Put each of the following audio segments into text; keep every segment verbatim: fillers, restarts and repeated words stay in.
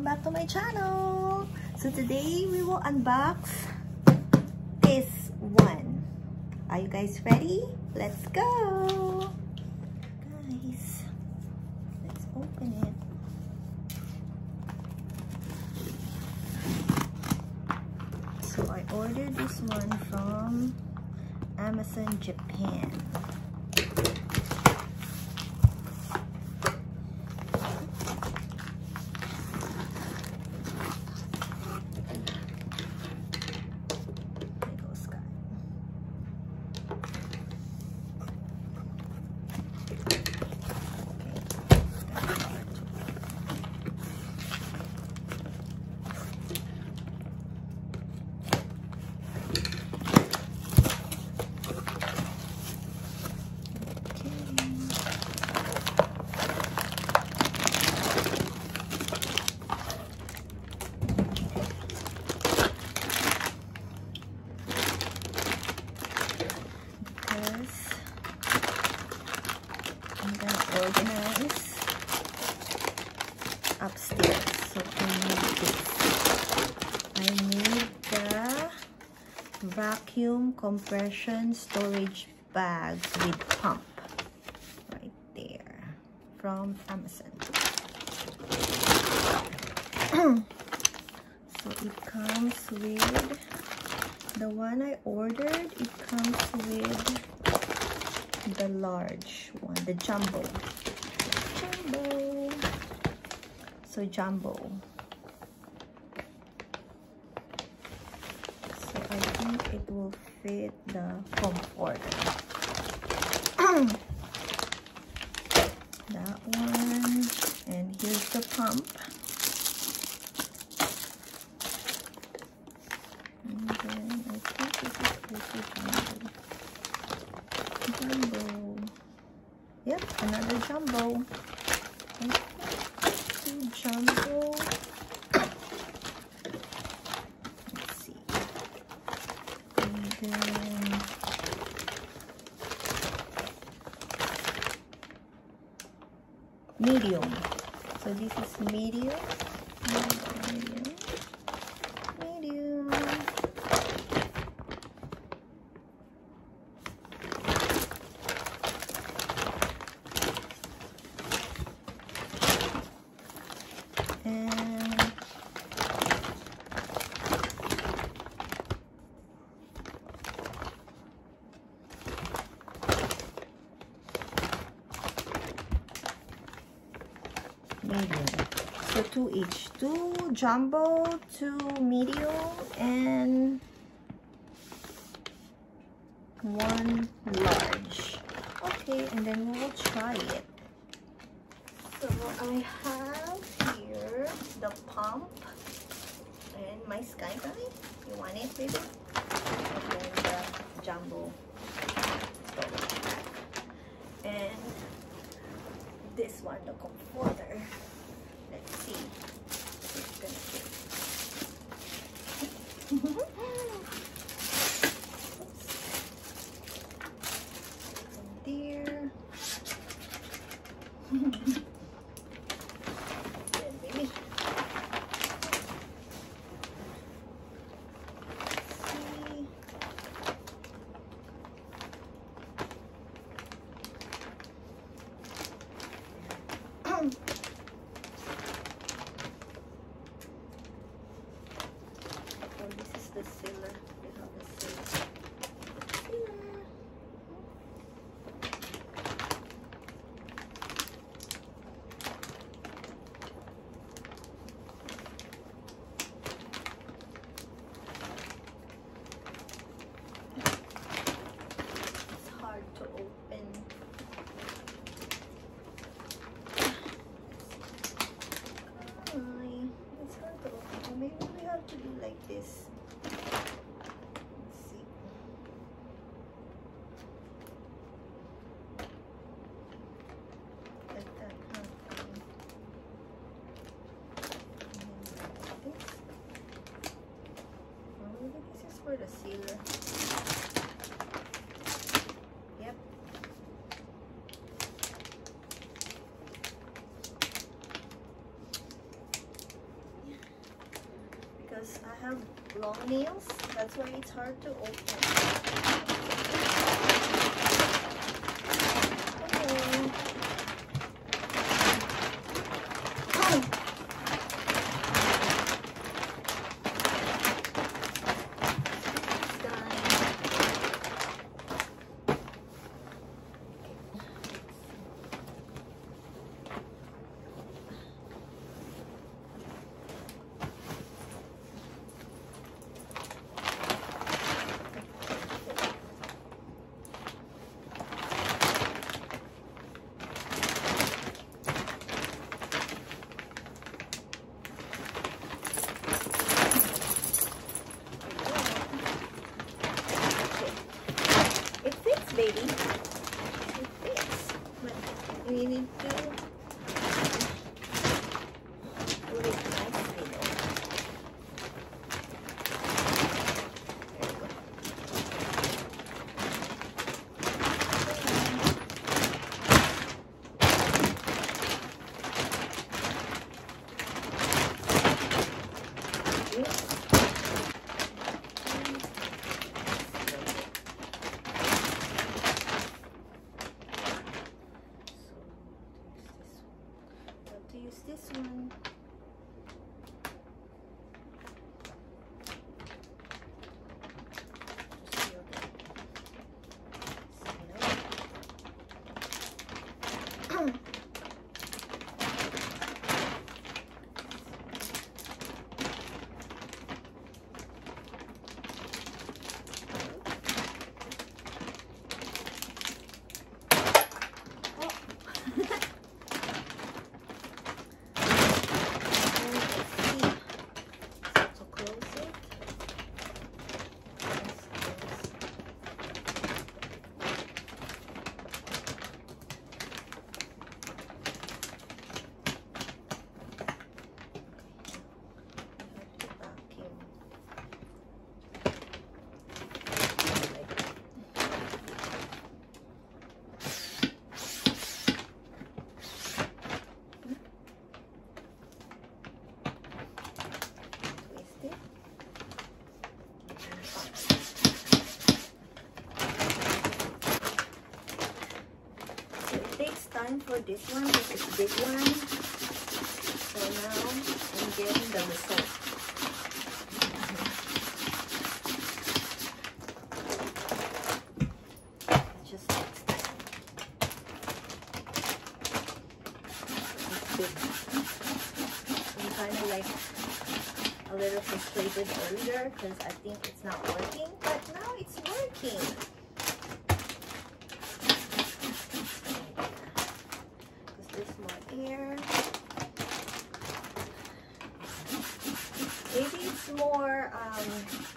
back to my channel. So today we will unbox this one. Are you guys ready? Let's go. Guys, let's open it. So I ordered this one from Amazon Japan. Organize upstairs, so I need this. I need the vacuum compression storage bag with pump right there from Amazon. So it comes with the one I ordered. It comes with the large one, the jumbo. Jumbo. So jumbo. So I think it will fit the comforter. That one. And here's the pump. And then I think this is also jumbo. Jumbo. Yep, another jumbo. Okay. Two jumbo. Let's see. And then medium. So this is medium. Medium. Medium. And medium. So two each. Two jumbo, two medium, and one large. Okay, and then we will try it. So I have here the pump and my Sky Guide. You want it, baby? And then the jumbo storage bag. And this one, the comforter. Let's see if it's gonna fit. There. Oh, this is the sealer. We have the sealer. Sealer. It's hard to open. It's hard to open. Maybe we have to do like this. Let's see. Like that, huh? And then like this. Oh, maybe this is for the sealer. Yep. because I have long nails. That's why it's hard to open. Okay. Oh. Baby, it fits, but we need to put it nicely though. There we go. Yes. Use this one. Time for this one, this is big one. So now I'm getting the result. It just takes time. It's big. I'm kind of like a little frustrated earlier because I think it's not working, but now it's working. Here. Maybe it's more um,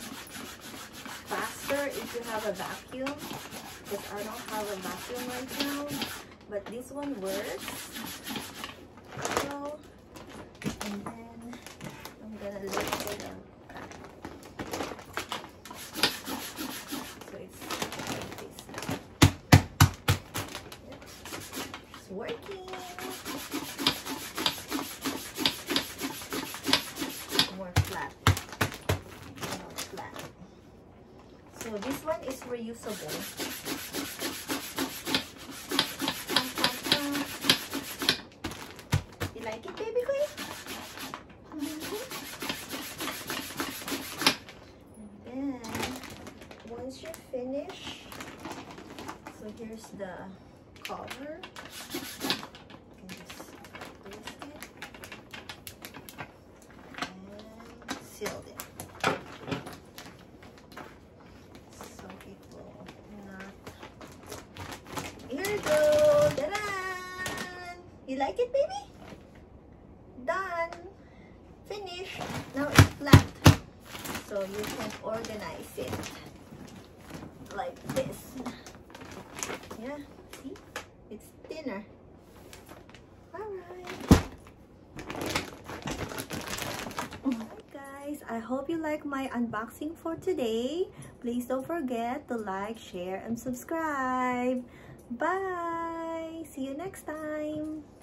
faster if you have a vacuum, because I don't have a vacuum right now, but this one works. So, and then I'm gonna lift it up. So it's like this. Yep. It's working. So this one is reusable. You like it, baby queen? And then once you finish, so here's the cover. You can just twist it and seal it. Here you go. Ta-da! You like it, baby? Done. Finished. Now it's flat. So you can organize it like this. Yeah, see? It's thinner. Alright. Alright guys, I hope you like my unboxing for today. Please don't forget to like, share, and subscribe. Bye! See you next time!